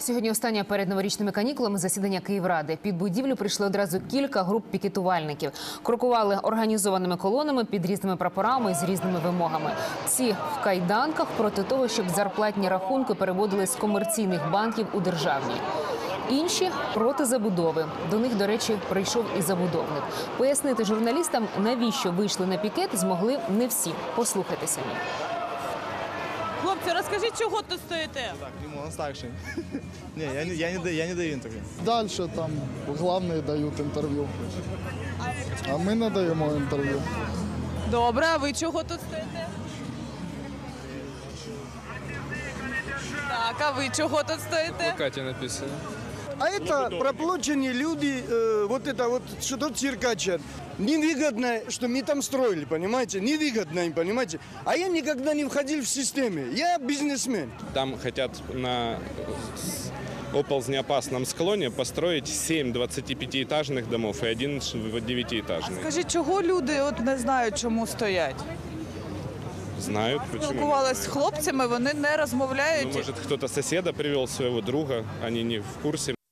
Сьогодні останнє перед новорічними канікулами засідання Київради. Під будівлю прийшли одразу кілька груп пікетувальників. Крокували організованими колонами під різними прапорами і з різними вимогами. Ці в кайданках проти того, щоб зарплатні рахунки переводили з комерційних банків у державні. Інші проти забудови. До них, до речі, прийшов і забудовник. Пояснити журналістам, навіщо вийшли на пікет, змогли не всі. Послухайте самі. Хлопці, розкажіть, чого тут стоїте? Так, ему он старший. Не, я не даю интервью. Дальше там главные дают интервью. А мы не даємо интервью. Добре, а ви чого тут стоїте? Так, а ви чого тут стоїте? Катя написано. А это проплаченные люди, вот это вот, что тут циркачат. Невыгодно, что мы там строили, понимаете? Невыгодно им, понимаете? А я никогда не входил в систему. Я бизнесмен. Там хотят на оползнеопасном склоне построить 7 25-этажных домов и 1 9-этажный. Скажіть, чого люди от не знають, чому стоять? Знают почему. Спілкувалися з хлопцями, вони не розмовляють. Ну, может, кто-то соседа привел своего друга, они не в курсе.